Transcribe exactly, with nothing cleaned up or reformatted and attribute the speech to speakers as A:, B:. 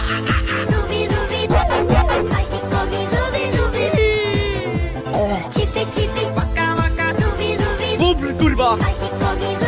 A: Lubi, lubi, majtkowi, lubi, lubi. Cipy, cipy,
B: Waka, waka,
A: lubi, lubi,
B: bubr, kurwa!
A: majtkowi,